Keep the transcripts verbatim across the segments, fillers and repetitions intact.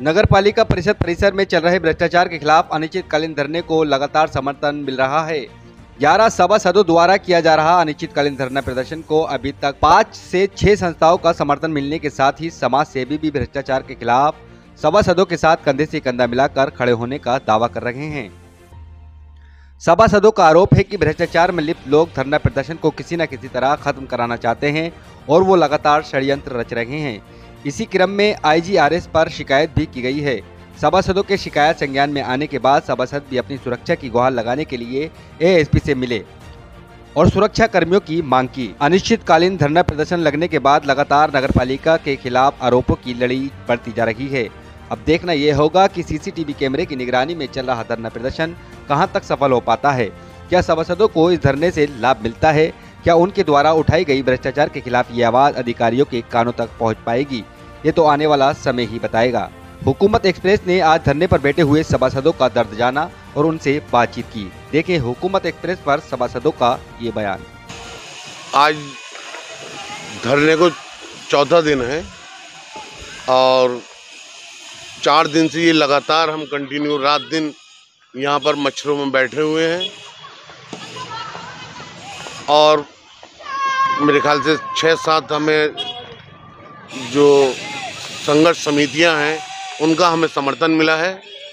नगर पालिका परिषद परिसर में चल रहे भ्रष्टाचार के खिलाफ अनिश्चितकालीन धरने को लगातार समर्थन मिल रहा है। ग्यारह सभासदों द्वारा किया जा रहा अनिश्चितकालीन धरना प्रदर्शन को अभी तक पाँच से छह संस्थाओं का समर्थन मिलने के साथ ही समाज सेवी भी भ्रष्टाचार के खिलाफ सभासदों के साथ कंधे से कंधा मिलाकर खड़े होने का दावा कर रहे हैं। सभासदों का आरोप है कि भ्रष्टाचार में लिप्त लोग धरना प्रदर्शन को किसी न किसी तरह खत्म कराना चाहते हैं और वो लगातार षड्यंत्र रच रहे हैं। इसी क्रम में आई जी आर एस पर शिकायत भी की गई है। सभासदों के शिकायत संज्ञान में आने के बाद सभासद भी अपनी सुरक्षा की गुहार लगाने के लिए ए एस पी से मिले और सुरक्षा कर्मियों की मांग की। अनिश्चितकालीन धरना प्रदर्शन लगने के बाद लगातार नगरपालिका के खिलाफ आरोपों की लड़ी बढ़ती जा रही है। अब देखना यह होगा कि सी सी टी वी कैमरे की निगरानी में चल रहा धरना प्रदर्शन कहां तक सफल हो पाता है। क्या सभासदों को इस धरने से लाभ मिलता है? क्या उनके द्वारा उठाई गई भ्रष्टाचार के खिलाफ ये आवाज अधिकारियों के कानों तक पहुंच पाएगी? ये तो आने वाला समय ही बताएगा। हुकूमत एक्सप्रेस ने आज धरने पर बैठे हुए सभासदों का दर्द जाना और उनसे बातचीत की। देखें हुकूमत एक्सप्रेस पर सभासदों का ये बयान। आज धरने को चौथा दिन है और चार दिन से ये लगातार हम कंटिन्यू रात दिन यहाँ पर मच्छरों में बैठे हुए हैं और मेरे ख्याल से छः सात हमें जो संघर्ष समितियां हैं उनका हमें समर्थन मिला है।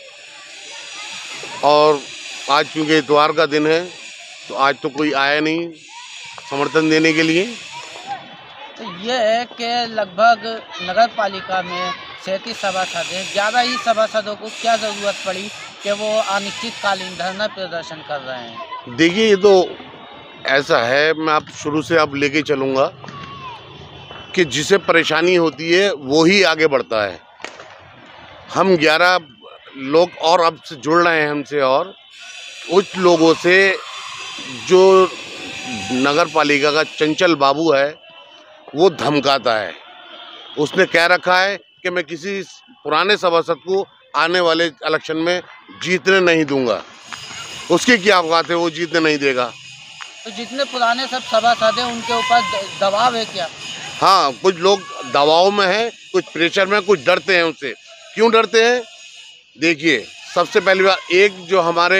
और आज क्योंकि इतवार का दिन है तो आज तो कोई आया नहीं समर्थन देने के लिए। तो ये है कि लगभग नगर पालिका में सैंतीस सभासद हैं। ग्यारह ही सभासदों को क्या ज़रूरत पड़ी कि वो अनिश्चितकालीन धरना प्रदर्शन कर रहे हैं? देखिए ये तो ऐसा है, मैं आप शुरू से अब लेके चलूँगा कि जिसे परेशानी होती है वो ही आगे बढ़ता है। हम ग्यारह लोग और अब से जुड़ रहे हैं हमसे और उस लोगों से जो नगर पालिका का चंचल बाबू है वो धमकाता है। उसने कह रखा है कि मैं किसी पुराने सभासद को आने वाले इलेक्शन में जीतने नहीं दूंगा। उसकी क्या औकात है, वो जीतने नहीं देगा। तो जितने पुराने सब सभासद हैं उनके ऊपर दबाव है क्या? हाँ, कुछ लोग दबाव में हैं, कुछ प्रेशर में, कुछ डरते हैं उससे। क्यों डरते हैं? देखिए सबसे पहली बात, एक जो हमारे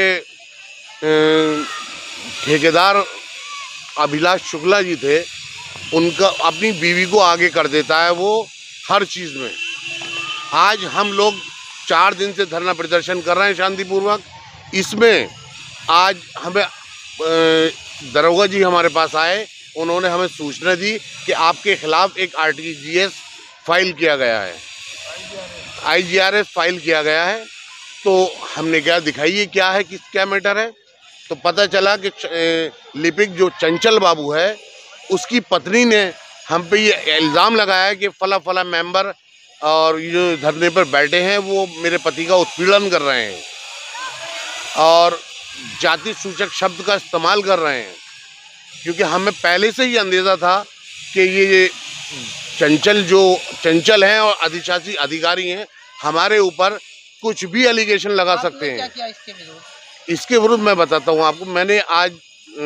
ठेकेदार अभिलाष शुक्ला जी थे, उनका अपनी बीवी को आगे कर देता है वो हर चीज़ में। आज हम लोग चार दिन से धरना प्रदर्शन कर रहे हैं शांतिपूर्वक। इसमें आज हमें दरोगा जी हमारे पास आए, उन्होंने हमें सूचना दी कि आपके खिलाफ एक R T G S file किया गया है, I G R S file किया गया है। तो हमने क्या दिखाइए क्या है, किस क्या मैटर है। तो पता चला कि लिपिक जो चंचल बाबू है उसकी पत्नी ने हम पे ये इल्ज़ाम लगाया है कि फला फला मेंबर और ये जो धरने पर बैठे हैं वो मेरे पति का उत्पीड़न कर रहे हैं और जाति सूचक शब्द का इस्तेमाल कर रहे हैं। क्योंकि हमें पहले से ही अंदेशा था कि ये चंचल जो चंचल हैं और अधिशासी अधिकारी हैं हमारे ऊपर कुछ भी एलिगेशन लगा सकते हैं। क्या क्या इसके विरुद्ध? इसके विरुद्ध मैं बताता हूँ आपको। मैंने आज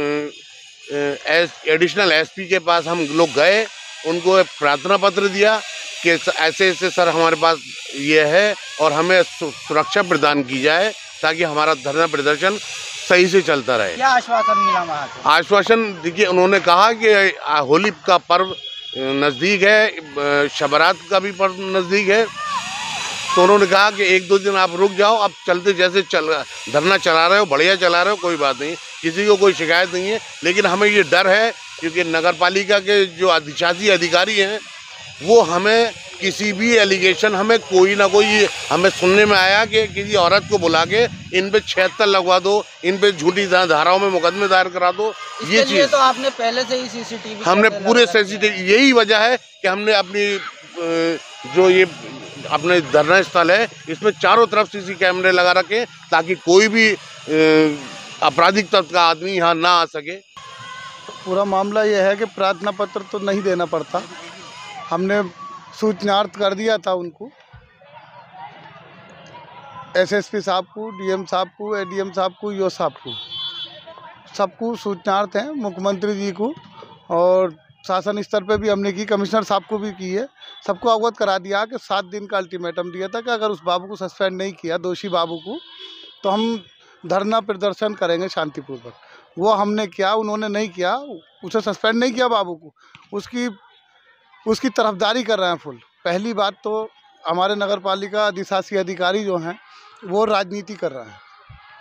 एडिशनल एस पी के पास हम लोग गए, उनको एक प्रार्थना पत्र दिया कि ऐसे ऐसे सर हमारे पास ये है और हमें सुरक्षा प्रदान की जाए ताकि हमारा धरना प्रदर्शन सही से चलता रहे। क्या आश्वासन मिला वहाँ से? आश्वासन देखिए, उन्होंने कहा कि होली का पर्व नज़दीक है, शबरात का भी पर्व नज़दीक है, तो उन्होंने कहा कि एक दो दिन आप रुक जाओ, अब चलते जैसे चल धरना चला रहे हो बढ़िया चला रहे हो, कोई बात नहीं, किसी को कोई शिकायत नहीं है। लेकिन हमें ये डर है क्योंकि नगर पालिका के जो अधिशासी अधिकारी हैं वो हमें किसी भी एलिगेशन, हमें कोई ना कोई, हमें सुनने में आया कि किसी औरत को बुला के इन पे छिहत्तर लगवा दो, इन पे झूठी धाराओं में मुकदमे दायर करा दो। ये चीज़ तो आपने पहले से ही सी सी टी वी हमने पूरे सी सी टी वी, यही वजह है कि हमने अपनी जो ये अपने धरना स्थल है इसमें चारों तरफ सी सी कैमरे लगा रखे ताकि कोई भी आपराधिक तत्व का आदमी यहाँ ना आ सके। पूरा मामला ये है कि प्रार्थना पत्र तो नहीं देना पड़ता, हमने सूचनार्थ कर दिया था उनको, एस एस पी साहब को, डी एम साहब को, ए डी एम साहब को, यो साहब को, सबको सूचनार्थ हैं, मुख्यमंत्री जी को और शासन स्तर पे भी हमने की, कमिश्नर साहब को भी की है, सबको अवगत करा दिया कि सात दिन का अल्टीमेटम दिया था कि अगर उस बाबू को सस्पेंड नहीं किया, दोषी बाबू को, तो हम धरना प्रदर्शन करेंगे शांतिपूर्वक। वो हमने किया, उन्होंने नहीं किया, उसे सस्पेंड नहीं किया बाबू को, उसकी उसकी तरफदारी कर रहे हैं फुल। पहली बात तो हमारे नगर पालिका अधिशासी अधिकारी जो हैं वो राजनीति कर रहे हैं,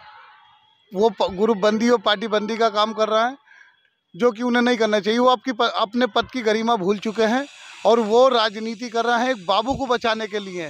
वो ग्रुप बंदी और पार्टी बंदी का काम कर रहे हैं, जो कि उन्हें नहीं करना चाहिए। वो आपकी प, अपने पद की गरिमा भूल चुके हैं और वो राजनीति कर रहे हैं। एक बाबू को बचाने के लिए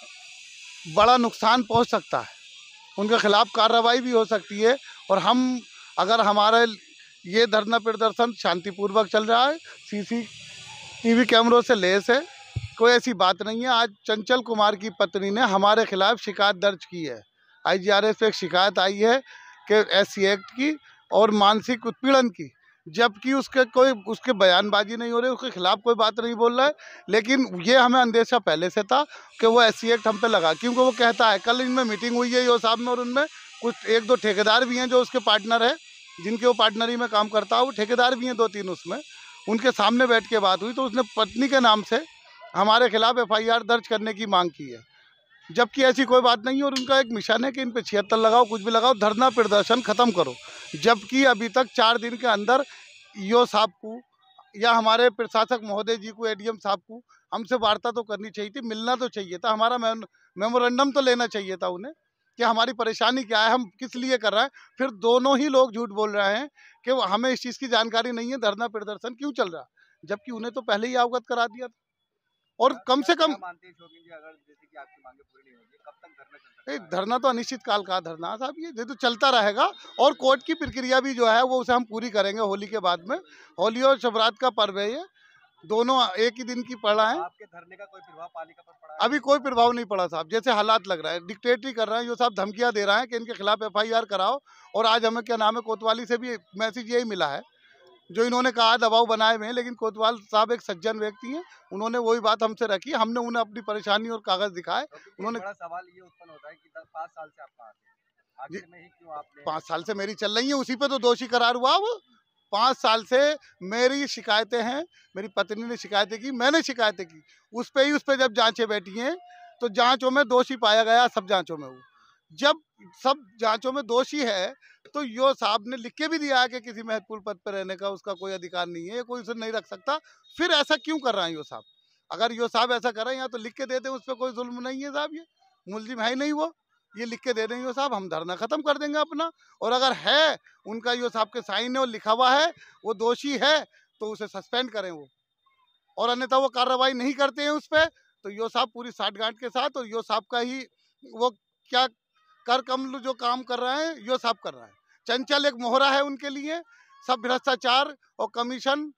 बड़ा नुकसान पहुंच सकता है, उनके खिलाफ कार्रवाई भी हो सकती है। और हम अगर हमारे ये धरना प्रदर्शन शांतिपूर्वक चल रहा है, सीसी टीवी कैमरों से लेस है, कोई ऐसी बात नहीं है। आज चंचल कुमार की पत्नी ने हमारे खिलाफ शिकायत दर्ज की है, आईजीआरएस पे एक शिकायत आई है कि एससी एक्ट की और मानसिक उत्पीड़न की, जबकि उसके कोई उसके बयानबाजी नहीं हो रही, उसके खिलाफ कोई बात नहीं बोल रहा है। लेकिन ये हमें अंदेशा पहले से था कि वो एससी एक्ट हम पे लगा, क्योंकि वो कहता है, कल इनमें मीटिंग हुई है यो साहब में, और उनमें कुछ एक दो ठेकेदार भी हैं जो उसके पार्टनर है, जिनके वो पार्टनरी में काम करता है, वो ठेकेदार भी हैं दो तीन, उसमें उनके सामने बैठ के बात हुई, तो उसने पत्नी के नाम से हमारे खिलाफ एफआईआर दर्ज करने की मांग की है, जबकि ऐसी कोई बात नहीं है। और उनका एक मिशन है कि इन पे छिहत्तर लगाओ, कुछ भी लगाओ, धरना प्रदर्शन ख़त्म करो। जबकि अभी तक चार दिन के अंदर ईओ साहब को या हमारे प्रशासक महोदय जी को, एडीएम साहब को हमसे वार्ता तो करनी चाहिए थी, मिलना तो चाहिए था, हमारा मेमोरेंडम तो लेना चाहिए था उन्हें कि हमारी परेशानी क्या है, हम किस लिए कर रहे हैं। फिर दोनों ही लोग झूठ बोल रहे हैं कि हमें इस चीज़ की जानकारी नहीं है, धरना प्रदर्शन क्यों चल रहा है, जबकि उन्हें तो पहले ही अवगत करा दिया था। और कम से कम मानते हैं शौकीन जी, अगर जैसे कि आपकी मांगे पूरी नहीं होगी, कब तक धरना चल सकता है? धरना तो अनिश्चित काल का धरना साहब, ये तो चलता रहेगा। और कोर्ट की प्रक्रिया भी जो है वो उसे हम पूरी करेंगे होली के बाद में। होली और शिवरात्रि का पर्व है, ये दोनों एक ही दिन की पड़ा है। आपके धरने का कोई प्रभाव पालिका पर पड़ा है? अभी कोई प्रभाव नहीं पड़ा साहब, जैसे हालात लग रहा है, डिक्टेटरी कर रहे हैं, जो साहब धमकियां दे रहे हैं कि इनके खिलाफ एफआईआर कराओ। और आज हमें क्या नाम है, कोतवाली से भी मैसेज यही मिला है, जो इन्होंने कहा दबाव बनाए हुए हैं, लेकिन कोतवाल साहब एक सज्जन व्यक्ति हैं, उन्होंने वही बात हमसे रखी, हमने उन्हें अपनी परेशानी और कागज दिखाए। उन्होंने बड़ा सवाल ये उत्पन्न होता है कि पाँच साल से आप कहाँ थे, आखिर में ही क्यों आपने? पाँच साल से मेरी चल रही है, उसी पे तो दोषी करार हुआ। वो पाँच साल से मेरी शिकायतें हैं, मेरी पत्नी ने शिकायतें की, मैंने शिकायतें की, उस पर ही उस पर जब जांचें बैठी हैं तो जांचों में दोषी पाया गया, सब जांचों में। वो जब सब जांचों में दोषी है तो यो साहब ने लिख के भी दिया है कि किसी महत्वपूर्ण पद पर रहने का उसका कोई अधिकार नहीं है, कोई उसे नहीं रख सकता। फिर ऐसा क्यों कर रहे हैं यो साहब? अगर यो साहब ऐसा कर रहे हैं, या तो लिख के देते हैं, उस पर कोई जुल्म नहीं है साहब, ये मुलजिम है ही नहीं, वो ये लिख के दे देंगे यो साहब, हम धरना खत्म कर देंगे अपना। और अगर है उनका यो साहब के साइन है और लिखा हुआ है, वो दोषी है, तो उसे सस्पेंड करें वो, और अन्यथा वो कार्रवाई नहीं करते हैं उस पर, तो यो साहब पूरी साठगांठ के साथ, और यो साहब का ही वो क्या कर कमल जो काम कर रहे हैं यो साहब कर रहा है। चंचल एक मोहरा है उनके लिए, सब भ्रष्टाचार और कमीशन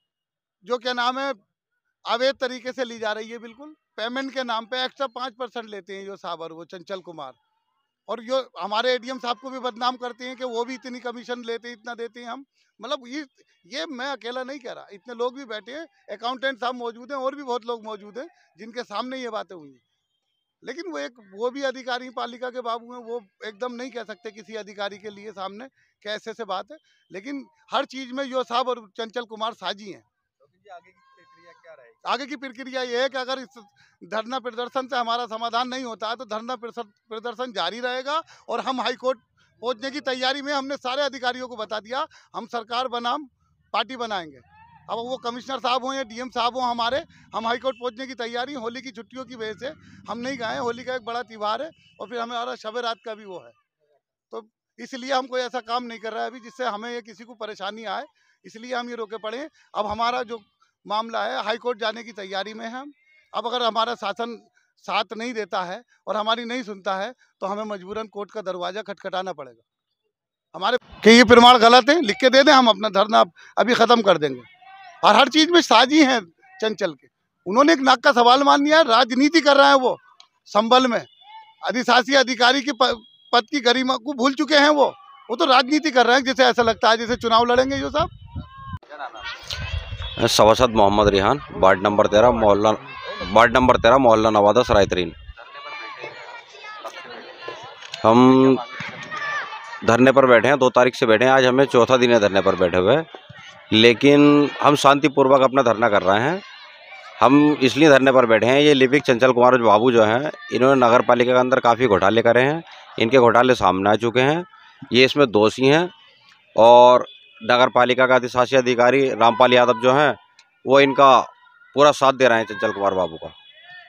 जो क्या नाम है अवैध तरीके से ली जा रही है, बिल्कुल पेमेंट के नाम पे एक्स्ट्रा पाँच परसेंट लेते हैं यो साहब और वो चंचल कुमार। और यो हमारे एडीएम साहब को भी बदनाम करते हैं कि वो भी इतनी कमीशन लेते हैं, इतना देते हैं हम। मतलब ये ये मैं अकेला नहीं कह रहा, इतने लोग भी बैठे हैं, अकाउंटेंट साहब मौजूद हैं, और भी बहुत लोग मौजूद हैं जिनके सामने ये बातें हुई हैं। लेकिन वो एक वो भी अधिकारी पालिका के बाबू हैं, वो एकदम नहीं कह सकते किसी अधिकारी के लिए सामने कैसे से बात है। लेकिन हर चीज़ में यो साहब और चंचल कुमार साझी हैं। आगे की प्रक्रिया क्या रहेगी? आगे की प्रक्रिया ये है कि अगर इस धरना प्रदर्शन से हमारा समाधान नहीं होता है तो धरना प्रदर्शन जारी रहेगा, और हम हाई कोर्ट पहुंचने की तैयारी में, हमने सारे अधिकारियों को बता दिया, हम सरकार बनाम पार्टी बनाएंगे। अब वो कमिश्नर साहब हों या डीएम साहब हों हमारे, हम हाई कोर्ट पहुंचने की तैयारी। होली की छुट्टियों की वजह से हम नहीं गए, होली का एक बड़ा त्यौहार है और फिर हमारा शब रात का भी वो है, तो इसलिए हम कोई ऐसा काम नहीं कर रहे हैं अभी जिससे हमें ये किसी को परेशानी आए, इसलिए हम ये रोके पड़े हैं। अब हमारा जो मामला है हाई कोर्ट जाने की तैयारी में है हम। अब अगर हमारा शासन साथ नहीं देता है और हमारी नहीं सुनता है तो हमें मजबूरन कोर्ट का दरवाज़ा खटखटाना पड़ेगा हमारे कि ये प्रमाण गलत है, लिख के दे दें, हम अपना धरना अभी ख़त्म कर देंगे। और हर चीज़ में साजी हैं चंचल के, उन्होंने एक नाक का सवाल मान लिया, राजनीति कर रहे हैं वो संबल में, अधिशासी अधिकारी के पद की गरिमा को भूल चुके हैं, वो वो तो राजनीति कर रहे हैं, जैसे ऐसा लगता है जैसे चुनाव लड़ेंगे यो साहब। सवासद मोहम्मद रिहान, वार्ड नंबर तेरह, मोहल्ला वार्ड नंबर तेरह मोहल्ला नवादा सरायतरीन। हम धरने पर बैठे हैं, दो तारीख से बैठे हैं, आज हमें चौथा दिन है धरने पर बैठे हुए। लेकिन हम शांतिपूर्वक अपना धरना कर रहे हैं। हम इसलिए धरने पर बैठे हैं, ये लिपिक चंचल कुमार बाबू जो हैं, इन्होंने नगर पालिका के अंदर काफ़ी घोटाले करे हैं। इनके घोटाले सामने आ चुके हैं, ये इसमें दोषी हैं। और नगर पालिका का अधिशासी अधिकारी रामपाल यादव जो हैं, वो इनका पूरा साथ दे रहे हैं चंचल कुमार बाबू का।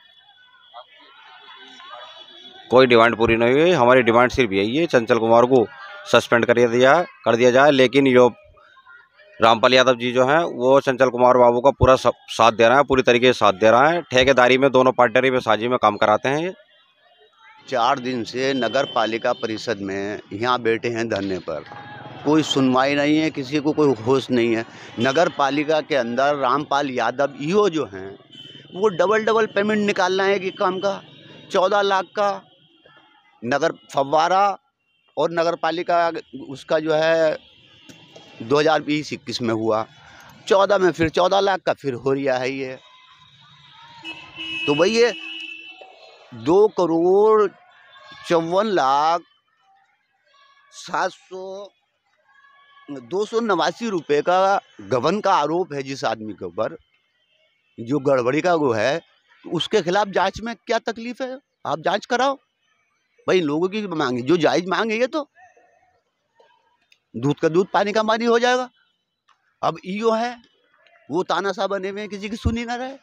कोई डिमांड पूरी नहीं हुई, हमारी डिमांड सिर्फ यही है, चंचल कुमार को सस्पेंड कर दिया कर दिया जाए। लेकिन जो रामपाल यादव जी जो हैं, वो चंचल कुमार बाबू का पूरा साथ दे रहे हैं, पूरी तरीके से साथ दे रहे हैं। ठेकेदारी में दोनों पार्टनरी में साझी में काम कराते हैं। ये चार दिन से नगर पालिका परिषद में यहाँ बैठे हैं धरने पर, कोई सुनवाई नहीं है, किसी को कोई होश नहीं है। नगर पालिका के अंदर रामपाल यादव ईओ जो हैं, वो डबल डबल पेमेंट निकाल रहे हैं कि काम का चौदह लाख का नगर फव्वारा और नगर पालिका उसका जो है दो हज़ार बीस इक्कीस में हुआ, चौदह में फिर चौदह लाख का फिर हो रहा है ये। तो भाई ये दो करोड़ चौवन लाख सात सौ दो सौ नवासी रुपये का गबन का आरोप है जिस आदमी के ऊपर, जो गड़बड़ी का वो है, उसके खिलाफ जांच में क्या तकलीफ है? आप जांच कराओ भाई। लोगों की मांगे जो जायज मांग है, ये तो दूध का दूध पानी का पानी हो जाएगा। अब ईओ है, वो तानाशाह बने हुए, किसी की सुनी ना रहे।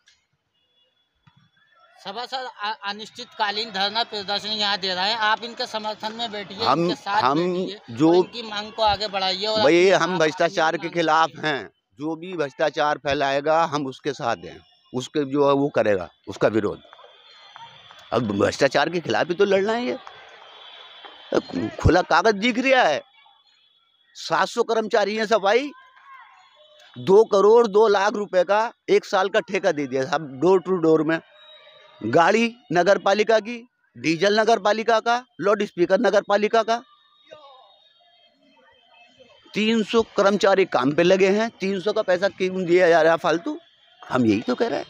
सभासद अनिश्चितकालीन धरना प्रदर्शन यहाँ दे रहे हैं, आप इनके समर्थन में बैठिए, हम इनके साथ हम बैठिए, जो इनकी मांग को आगे बढ़ाइए। और भाई अपनी हम आप- भ्रष्टाचार अपनी के मांग- खिलाफ हैं, जो भी भ्रष्टाचार फैलाएगा हम उसके साथ हैं, उसके जो है वो करेगा उसका विरोध। अब भ्रष्टाचार के खिलाफ ही तो लड़ना है। ये खुला कागज दिख रहा है, सात सौ कर्मचारी हैं सफाई, दो करोड़ दो लाख रुपए का एक साल का ठेका दे दिया साहब, डोर टू डोर में। गाड़ी नगर पालिका की, डीजल नगर पालिका का, लाउड स्पीकर नगर पालिका का। तीन सौ कर्मचारी काम पे लगे हैं, तीन सौ का पैसा क्यों दिया जा रहा है फालतू? हम यही तो कह रहे हैं।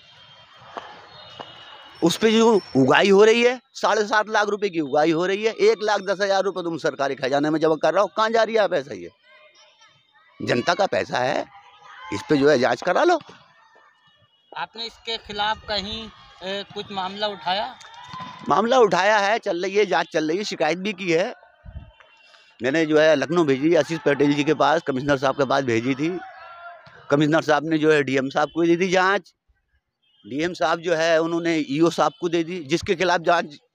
उस पे जो उगाई हो रही है, साढ़े सात लाख रुपए की उगाई हो रही है, एक लाख दस हजार रुपये तुम सरकारी खजाने में जमा कर रहा हो, कहाँ जा रही है पैसा? ये जनता का पैसा है, इस पे जो है जांच करा लो। आपने इसके खिलाफ कहीं ए, कुछ मामला उठाया? मामला उठाया है, चल रही है जांच, चल रही है, शिकायत भी की है मैंने, जो है लखनऊ भेजी, आशीष पटेल जी के पास, कमिश्नर साहब के पास भेजी थी। कमिश्नर साहब ने जो है डीएम साहब को दे दी जांच, डीएम साहब जो है उन्होंने ईओ साहब को दे दी, जिसके खिलाफ जांच